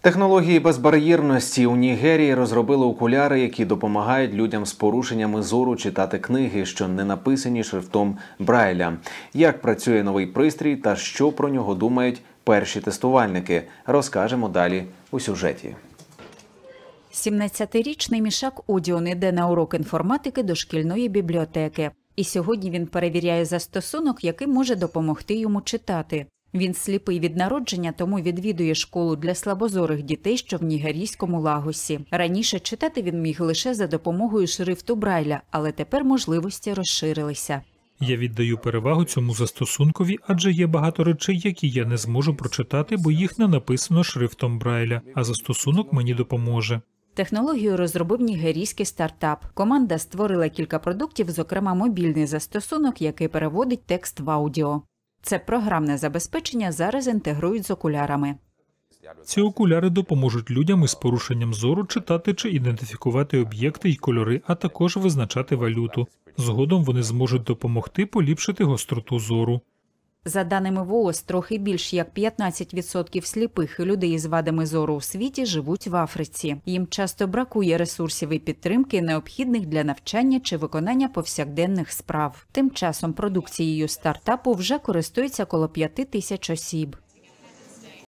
Технології безбар'єрності у Нігерії розробили окуляри, які допомагають людям з порушеннями зору читати книги, що не написані шрифтом Брайля. Як працює новий пристрій та що про нього думають перші тестувальники, розкажемо далі у сюжеті. 17-річний Мішак Одіон іде на урок інформатики до шкільної бібліотеки. І сьогодні він перевіряє застосунок, який може допомогти йому читати. Він сліпий від народження, тому відвідує школу для слабозорих дітей, що в нігерійському Лагосі. Раніше читати він міг лише за допомогою шрифту Брайля, але тепер можливості розширилися. Я віддаю перевагу цьому застосункові, адже є багато речей, які я не зможу прочитати, бо їх не написано шрифтом Брайля, а застосунок мені допоможе. Технологію розробив нігерійський стартап. Команда створила кілька продуктів, зокрема мобільний застосунок, який переводить текст в аудіо. Це програмне забезпечення зараз інтегрують з окулярами. Ці окуляри допоможуть людям із порушенням зору читати чи ідентифікувати об'єкти й кольори, а також визначати валюту. Згодом вони зможуть допомогти поліпшити гостроту зору. За даними ВООЗ, трохи більш як 15% сліпих і людей із вадами зору у світі живуть в Африці. Їм часто бракує ресурсів і підтримки, необхідних для навчання чи виконання повсякденних справ. Тим часом продукцією стартапу вже користується коло 5 тисяч осіб.